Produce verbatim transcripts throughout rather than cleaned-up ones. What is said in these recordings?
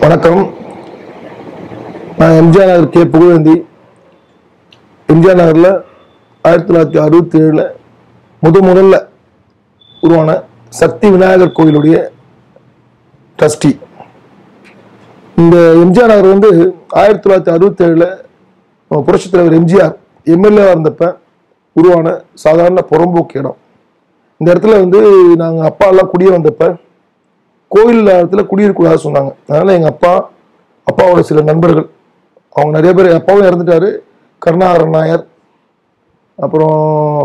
வணக்கம். நான் எம்ஜிஆர் நகர் கே புகழேந்தி. எம்ஜிஆர் நகரில் ஆயிரத்தி தொள்ளாயிரத்தி அறுபத்தி ஏழில் முத முதல்ல உருவான சக்தி விநாயகர் கோயிலுடைய ட்ரஸ்டி. இந்த எம்ஜிஆர் நகர் வந்து ஆயிரத்தி தொள்ளாயிரத்தி அறுபத்தி ஏழில் புரட்சித் தலைவர் எம்ஜிஆர் எம்எல்ஏவாக இருந்தப்ப உருவான சாதாரண புறம்போக்கு இடம். இந்த இடத்துல வந்து நாங்கள் அப்பா எல்லாம் குடியே வந்தப்ப கோயில் இடத்துல குடியிருக்கூடாது சொன்னாங்க. அதனால எங்கள் அப்பா அப்பாவோட சில நண்பர்கள், அவங்க நிறைய பேர், அப்பாவும் இறந்துட்டாரு, கருணாகரன் நாயர், அப்புறம்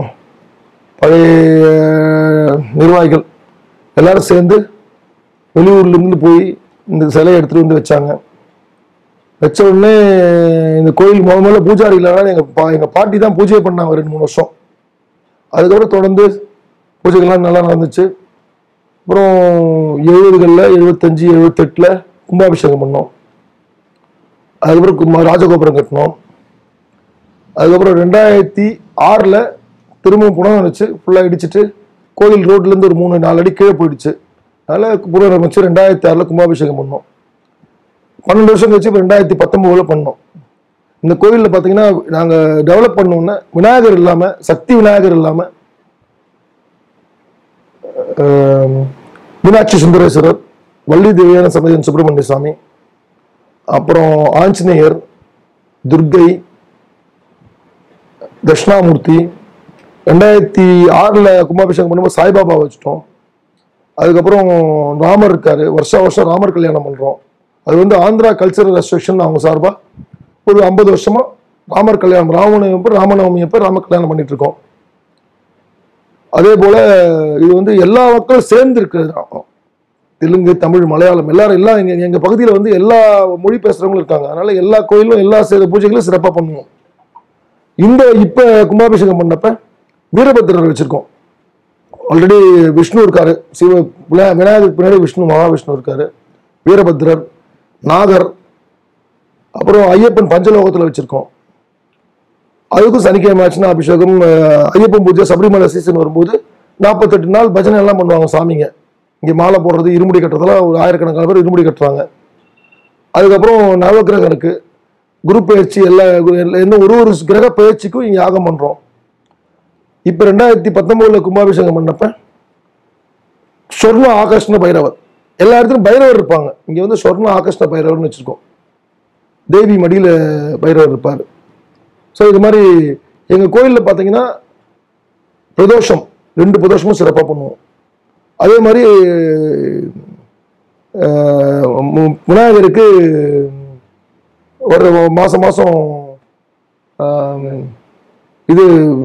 பழைய நிர்வாகிகள் எல்லாரும் சேர்ந்து வெளியூர்லேருந்து போய் இந்த சிலையை எடுத்துகிட்டு வந்து வச்சாங்க. வச்ச உடனே இந்த கோயில் முத முதல்ல பூஜாரி இல்லைனாலும் எங்கள் பா எங்கள் பாட்டி தான் பூஜை பண்ணாங்க ரெண்டு மூணு வருஷம். அதுக்கப்புறம் தொடர்ந்து பூஜைகள்லாம் நல்லா நடந்துச்சு. அப்புறம் எழுபதுகளில் எழுபத்தஞ்சு எழுபத்தெட்டில் கும்பாபிஷேகம் பண்ணோம். அதுக்கப்புறம் ராஜகோபுரம் கட்டினோம். அதுக்கப்புறம் ரெண்டாயிரத்தி ஆறில் திரும்பவும் புனரமைச்சு ஃபுல்லாக இடிச்சிட்டு கோயில் ரோட்லேருந்து ஒரு மூணு நாலு அடி கீழே போயிடுச்சு. அதனால் புனரமைச்சு ரெண்டாயிரத்தி ஆறில் கும்பாபிஷேகம் பண்ணோம். பன்னெண்டு வருஷம் கழிச்சு இப்போ ரெண்டாயிரத்தி பத்தொம்போதில் பண்ணோம். இந்த கோயிலில் பார்த்தீங்கன்னா நாங்கள் டெவலப் பண்ணோன்னா விநாயகர் இல்லாமல், சக்தி விநாயகர் இல்லாமல் மீனாட்சி சுந்தரேஸ்வரர், வள்ளி தேவியான சமேதன் சுப்பிரமணிய சாமி, அப்புறம் ஆஞ்சநேயர், துர்கை, தட்சிணாமூர்த்தி. ரெண்டாயிரத்தி ஆறில் கும்பாபிஷேகம் பண்ணும்போது சாய்பாபா வச்சுட்டோம். அதுக்கப்புறம் ராமர் இருக்காரு, வருஷா வருஷம் ராமர் கல்யாணம் பண்ணுறோம். அது வந்து ஆந்திரா கல்ச்சரல் அசோசியேஷன் அவங்க சார்பாக ஒரு ஐம்பது வருஷமா ராமர் கல்யாணம், ராமநவமி அப்போ ராமநவமி அப்போ ராம கல்யாணம் பண்ணிட்டு இருக்கோம். அதே போல இது வந்து எல்லா மக்களும் சேர்ந்து இருக்கிறது. தெலுங்கு, தமிழ், மலையாளம் எல்லாரும் எல்லாம் எங்க எங்க பகுதியில் வந்து எல்லா மொழி பேசுறவங்களும் இருக்காங்க. அதனால எல்லா கோயிலும் எல்லா பூஜைகளும் சிறப்பாக பண்ணுவோம். இந்த இப்ப கும்பாபிஷேகம் பண்ணப்ப வீரபத்ரர் வச்சிருக்கோம். ஆல்ரெடி விஷ்ணு இருக்காரு, சிவ விநாயகருக்கு பின்னாடி விஷ்ணு, மகாவிஷ்ணு இருக்காரு, வீரபத்ரர், நாகர், அப்புறம் ஐயப்பன் பஞ்சலோகத்தில் வச்சிருக்கோம். அதுக்கும் சனிக்கிழமை ஆச்சுன்னா அபிஷேகம், ஐயப்பன் பூஜை, சபரிமலை சீசன் வரும்போது நாற்பத்தெட்டு நாள் பஜனை எல்லாம் பண்ணுவாங்க சாமிங்க. இங்கே மாலை போடுறது, இருமுடி கட்டுறதெல்லாம் ஒரு ஆயிரக்கணக்கான பேர் இருமுடி கட்டுறாங்க. அதுக்கப்புறம் நவகிரகம் இருக்கு, குரு பயிற்சி, எல்லா எந்த ஒரு ஒரு கிரக பயிற்சிக்கும் இங்கே யாகம் பண்றோம். இப்போ ரெண்டாயிரத்தி பத்தொன்பதுல கும்பாபிஷேகம் பண்ணப்ப சொர்ண ஆகர்ஷ்ண பைரவர், எல்லா இடத்துலையும் பைரவர் இருப்பாங்க. இங்கே வந்து சொர்ண ஆகர்ஷ்ண பைரவர்னு வச்சிருக்கோம். தேவி மடியில பைரவர் இருப்பார். ஸோ இது மாதிரி எங்கள் கோயிலில் பார்த்தீங்கன்னா பிரதோஷம், ரெண்டு பிரதோஷமும் சிறப்பாக பண்ணுவோம். அதே மாதிரி விநாயகருக்கு ஒரு மாதம் மாதம் இது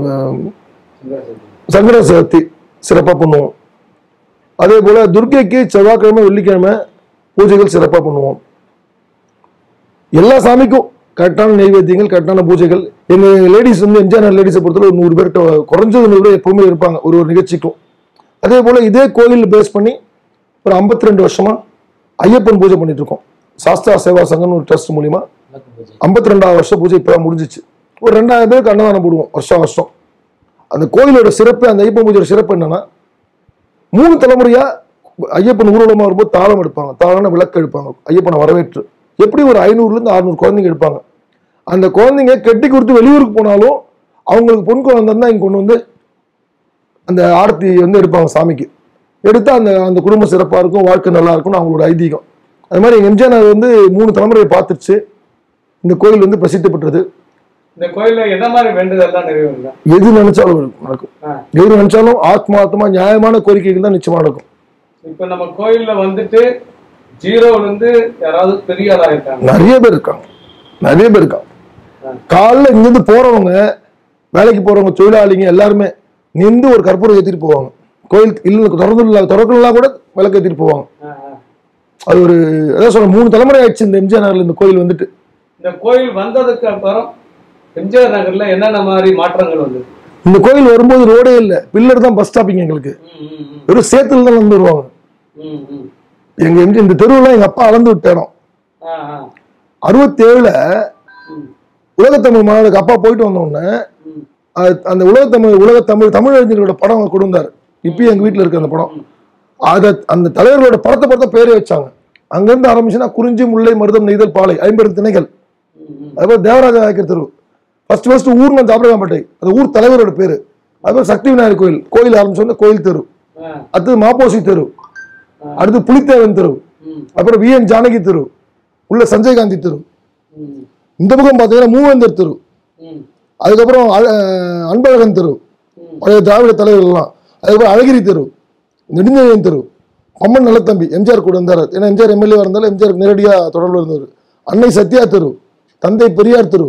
சங்கட சதுர்த்தி சிறப்பாக பண்ணுவோம். அதே போல் துர்க்கைக்கு செவ்வாய்க்கிழமை வெள்ளிக்கிழமை பூஜைகள் சிறப்பாக பண்ணுவோம். எல்லா சாமிக்கும் கரெக்டான நைவேத்தியங்கள், கரெக்டான பூஜைகள். எங்க லேடிஸ் வந்து எம்ஜிஆர் லேடிஸை பொறுத்தவரை ஒரு நூறு பேர்கிட்ட குறைஞ்சது நூறு பேர் எப்பவுமே இருப்பாங்க ஒரு ஒரு நிகழ்ச்சிக்கும். அதே போல இதே கோயில் பேஸ் பண்ணி ஒரு ஐம்பத்தி ரெண்டு வருஷமா ஐயப்பன் பூஜை பண்ணிட்டு இருக்கோம். சாஸ்திரா சேவா சங்கம்னு ஒரு ட்ரஸ்ட் மூலியமா ஐம்பத்தி ரெண்டாவது வருஷம் பூஜை இப்போ முடிஞ்சிச்சு. ஒரு ரெண்டாயிரம் பேருக்கு அன்னதானம் போடுவோம் வருஷம் வருஷம். அந்த கோயிலோட சிறப்பு, அந்த ஐயப்பன் பூஜையோட சிறப்பு என்னன்னா, மூணு தலைமுறையா ஐயப்பன் ஊர்வலமா வரும்போது தாளம் எடுப்பாங்க, தாளம்னா விளக்கு எடுப்பாங்க, ஐயப்பனை வரவேற்று. எப்படி ஒரு ஐநூறுல இருந்து அறுநூறு குழந்தைங்க எடுப்பாங்க. அந்த குழந்தைங்க கெட்டி கொடுத்து வெளியூருக்கு போனாலும் அவங்களுக்கு பொன் குழந்தை தான் இங்க கொண்டு வந்து அந்த ஆரத்தி வந்து எடுப்பாங்க சாமிக்கு. எடுத்தா அந்த அந்த குடும்பம் சிறப்பா இருக்கும், வாழ்க்கை நல்லா இருக்கும்னு அவங்களோட ஐதீகம். அது மாதிரி எங்க எம்ஜிஆர் வந்து மூணு தலைமுறையை பார்த்துருச்சு. இந்த கோயில் வந்து பிரசித்தி பெற்றது. இந்த கோயில்ல என்ன மாதிரி வேண்டுதல்லாம் நிறைவேறுங்க? எது நினைச்சாலும் நடக்கும். எது நினைச்சாலும் ஆத்மார்த்தமா நியாயமான கோரிக்கைகள் தான் நிச்சயமா நடக்கும். இப்ப நம்ம கோயில்ல வந்துட்டு ஜீரோல இருந்து யாராவது பெரிய ஆளா இருக்காங்க? நிறைய பேர் இருக்காங்க, நிறைய பேர் இருக்காங்க. காலைல இங்கிருந்து போறவங்க, வேலைக்கு போறவங்க, தொழிலாளிங்க எல்லாருமே நின்று ஒரு கற்பூரம் ஏற்றிட்டு போவாங்க. கோயில் இல்ல திறந்து திறக்கலாம் கூட விளக்கு ஏற்றிட்டு போவாங்க. அது ஒரு அதான் சொல்ற மூணு தலைமுறை ஆயிடுச்சு இந்த எம்ஜிஆர் நகர்ல இந்த கோயில் வந்துட்டு. இந்த கோயில் வந்ததுக்கு அப்புறம் எம்ஜிஆர் நகர்ல என்னென்ன மாதிரி மாற்றங்கள் வந்து? இந்த கோயில் வரும்போது ரோடே இல்லை, பில்லர் தான் பஸ் ஸ்டாப்பிங். எங்களுக்கு வெறும் சேத்துல தான் வந்து வருவாங்க. எங்க எங்க இந்த தெருவுலாம் எங்க அப்பா அளந்து விட்ட இடம். அறுபத்தி ஏழுல உலகத்தமிழ் மாநாடுக்கு அப்பா போயிட்டு வந்த உடனே அந்த உலகத்தமிழ் உலகத்தமிழ் தமிழ் அறிஞர்களோட படம் கொடுந்தாரு. இப்பயும் எங்க வீட்டுல இருக்கு அந்த படம். அத அந்த தலைவர்களோட படத்தை பார்த்தா பேரே வச்சாங்க. அங்கிருந்து ஆரம்பிச்சுன்னா குறிஞ்சி, முல்லை, மருதம், நெய்தல், பாலை, ஐம்பது திணைகள். அதுபோல் தேவராஜ நாயக்கர் தெரு, ஃபர்ஸ்ட் ஃபர்ஸ்ட் ஊர்னா ஜாபரகாம்பேட்டை, அது ஊர் தலைவரோட பேரு. அதுபோல் சக்தி விநாயகர் கோயில், கோயில் ஆரம்பிச்சோன்னா கோயில் தெரு. அடுத்தது மாப்போசி தெரு, அடுத்து புலித்தேவன் தெரு, அப்புறம் வி என் ஜானகி தெரு, உள்ள சஞ்சய் காந்தி தெரு. இந்த பக்கம் பார்த்தீங்கன்னா மூவேந்தர் தெரு, அதுக்கப்புறம் அன்பழகன் தெரு, பழைய திராவிட தலைவர்கள்லாம். அதுக்கப்புறம் அழகிரி தெரு, நெடுஞ்செழியன் தெரு, பம்மன் நல்லத்தம்பி, எம்ஜிஆர் கூட இருந்தார். ஏன்னா எம்ஜிஆர் எம்எல்ஏ இருந்தாலும் எம்ஜிஆர் நேரடியாக தொடர்பு இருந்தவர். அன்னை சத்யா தெரு, தந்தை பெரியார் தெரு,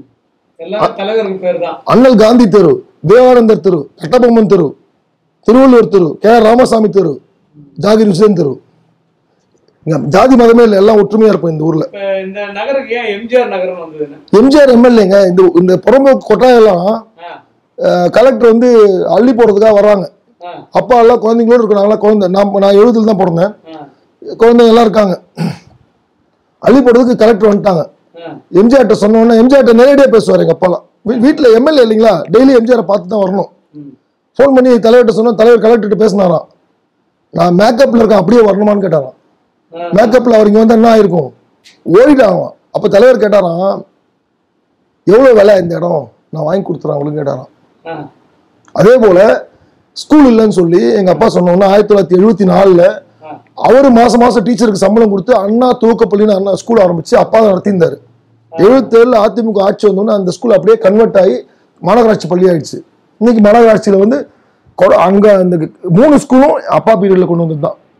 அண்ணல் காந்தி தெரு, தேவானந்தர் தெரு, கட்டபொம்மன் தெரு, திருவள்ளுவர் தெரு, கே ஆர் ராமசாமி தெரு, ஜாகிர் ஹுசேன் தெரு. ஜாதி மதமே இல்லை, எல்லாம் ஒற்றுமையா இருப்போம் இந்த ஊர்ல. இந்த நகருக்கு ஏன் எம்ஜிஆர் நகரம் வந்தது? எம்ஜிஆர் எம்எல்ஏங்க. இந்த இந்த புறம்போக்கு கொட்டாயெல்லாம் கலெக்டர் வந்து அள்ளி போறதுக்காக வர்றாங்க. அப்பா எல்லாம் குழந்தைங்களோடு இருக்கு. நாங்களாம் குழந்தை, நான் நான் எழுபதுல தான் பிறந்தேன். குழந்தைங்க எல்லாம் இருக்காங்க. அள்ளி போடுறதுக்கு கலெக்டர் வந்துட்டாங்க. எம்ஜிஆர்ட்ட சொன்ன உடனே எம்ஜிஆர்ட்ட நேரடியாக பேசுவார் எங்க அப்பாலாம். வீட்டில் எம்எல்ஏ இல்லைங்களா, டெய்லி எம்ஜிஆரை பார்த்து தான் வரணும். ஃபோன் பண்ணி தலைவர்கிட்ட சொன்னா, தலைவர் கலெக்டர்கிட்ட பேசினாராம். நான் மேக்கப்ல இருக்கேன், அப்படியே வரணுமான்னு கேட்டாராம். மேக்கப்ல அவர் இங்க வந்து என்ன ஆயிருக்கும், ஓடிட்டாங்க. அப்ப தலைவர் கேட்டாராம், எவ்வளவு விலை இந்த இடம், நான் வாங்கி கொடுத்துறேன் அவங்களுக்கு கேட்டாராம். அதே போல ஸ்கூல் இல்லைன்னு சொல்லி எங்க அப்பா சொன்னோம்னா ஆயிரத்தி தொள்ளாயிரத்தி எழுபத்தி நாலுல அவரு மாசம் மாசம் டீச்சருக்கு சம்பளம் கொடுத்து அண்ணா துவக்கப்பள்ளின்னு அண்ணா ஸ்கூல் ஆரம்பிச்சு அப்பா தான் நடத்தியிருந்தாரு. எழுபத்தி ஏழுல அதிமுக ஆட்சி வந்தோன்னா அந்த ஸ்கூல் அப்படியே கன்வெர்ட் ஆகி மாநகராட்சி பள்ளி ஆயிடுச்சு. இன்னைக்கு மாநகராட்சியில வந்து அங்க அந்த மூணு ஸ்கூலும் அப்பா பீரியட்ல கொண்டு வந்தது தான்.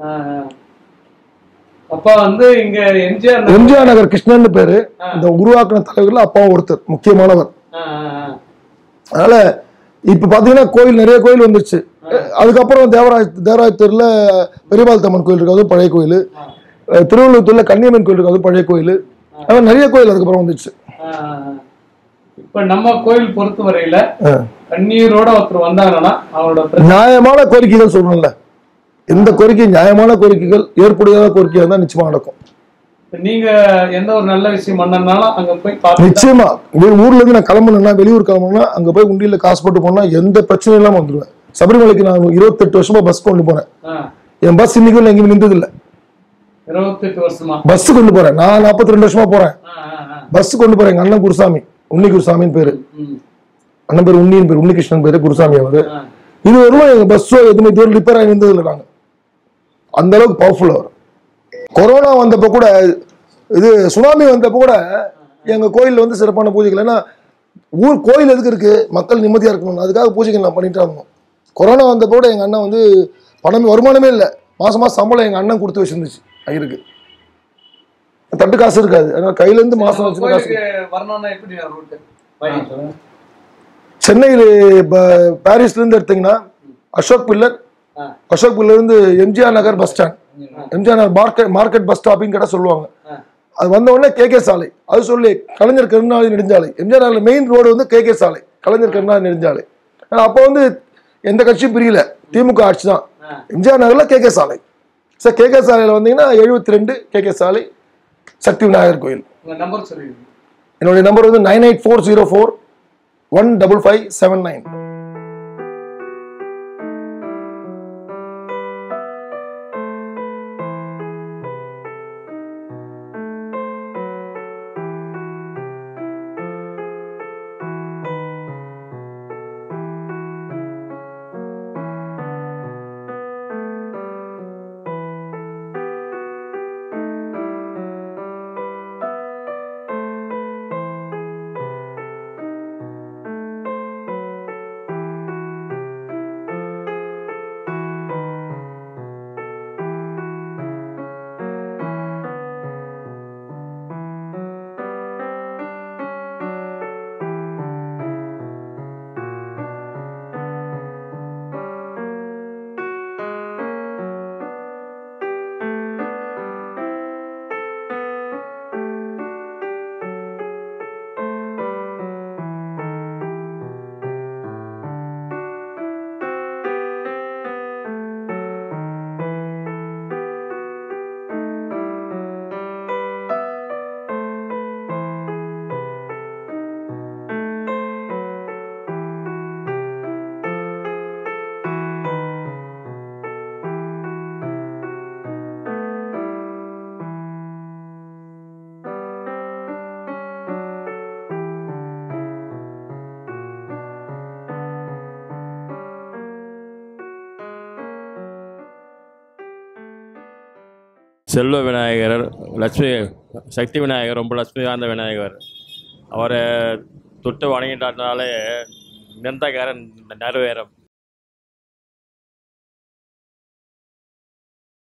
அப்பா வந்து இங்க எம்ஜிஆர் எம்ஜிஆர் நகர் கிருஷ்ணன் பேரு. இந்த உருவாக்கின தலைவர்கள் அப்பாவும் ஒருத்தர் முக்கியமானவர். அதனால இப்ப பாத்தீங்கன்னா கோயில் நிறைய கோயில் வந்துருச்சு. அதுக்கப்புறம் தேவராஜ் தேவராஜ் தெருல பெரியபால் தம்மன் கோயில் இருக்கு, அதுவும் பழைய கோயில். திருவள்ளூர்ல கன்னியம்மன் கோயில் இருக்கு, அதுவும் பழைய கோயில். நிறைய கோயில் அதுக்கப்புறம் வந்துருச்சு. இப்ப நம்ம கோயில் பொறுத்த வரையில கண்ணீரோட ஒருத்தர் வந்தாங்கன்னா அவரோட நியாயமான கோரிக்கைகள் சொல்லணும்ல. எந்த கோரிக்கை நியாயமான கோரிக்கைகள் ஏற்புடையாத கோரிக்கையா தான் நிச்சயமா நடக்கும். நீங்க எந்த ஒரு நல்ல விஷயம் பண்ணனாலும் அங்க போய் நிச்சயமா ஊர்ல இருந்து நான் கிளம்பணும்னா, வெளியூர் கிளம்பணும்னா அங்க போய் உண்டியில காசு போட்டு போனா எந்த பிரச்சனையும் இல்லாம வந்துடுவேன். சபரிமலைக்கு நான் இருபத்தி எட்டு வருஷமா பஸ் கொண்டு போறேன். என் பஸ் இன்னைக்கு எங்கேயும் நின்றது இல்ல. இருபத்தி எட்டு வருஷமா பஸ் கொண்டு போறேன். நான் நாற்பத்தி ரெண்டு வருஷமா போறேன், பஸ் கொண்டு போறேன். எங்க அண்ணன் குருசாமி, உன்னி குருசாமின்னு பேரு. அண்ணன் பேரு உன்னியின் பேரு, உன்னிகிருஷ்ணன் பேரு, குருசாமி அவரு. இது வரலாம் எங்க பஸ்ஸோ எதுவுமே இதுவரை ரிப்பேர் ஆகி இருந்தது இல்லை. நாங்க அந்த அளவுக்கு பவர்ஃபுல்லா வரும். கொரோனா வந்தப்ப கூட, இது சுனாமி வந்தப்ப கூட எங்க கோயில்ல வந்து சிறப்பான பூஜைகள். ஏன்னா ஊர் கோயில் எதுக்கு இருக்கு, மக்கள் நிம்மதியா இருக்கணும், அதுக்காக பூஜைகள் நான் பண்ணிட்டு இருந்தோம். கொரோனா வந்தப்ப கூட எங்க அண்ணன் வந்து பணமே வருமானமே இல்லை, மாசம் மாசம் சம்பளம் எங்க அண்ணன் கொடுத்து வச்சிருந்துச்சு. ஐயருக்கு தட்டு காசு இருக்காது, அதனால கையில இருந்து மாசம் வச்சு காசு. சென்னையில் பாரிஸ்ல இருந்து எடுத்தீங்கன்னா அசோக் பில்லர், அசோக் பில்லர் இருந்து MGR Nagar bus stand, MGR Nagar market market bus stopping கேட்டா சொல்லுவாங்க. அது வந்த உடனே கே கே சாலை, அது சொல்லி கலைஞர் கருணாநிதி நெடுஞ்சாலை. எம்ஜிஆர் நகர்ல மெயின் ரோடு வந்து கே கே சாலை, கலைஞர் கருணாநிதி நெடுஞ்சாலை. அப்போ வந்து எந்த கட்சியும் பிரியல, திமுக ஆட்சி தான். எம்ஜிஆர் நகர்ல கே கே சாலை. சார் கே கே சாலையில வந்தீங்கன்னா எழுபத்தி ரெண்டு கே கே சாலை, சக்தி விநாயகர் கோயில். என்னுடைய நம்பர் வந்து nine eight four zero four one double five seven nine. Selva Vinayagar, Lakshmi Sakthi Vinayagar, ரொம்ப லட்சுமி வாய்ந்த விநாயகர். அவரை தொட்டு வணங்கிட்டாருனாலே நினைத்த காரம் நிறைவேறும்.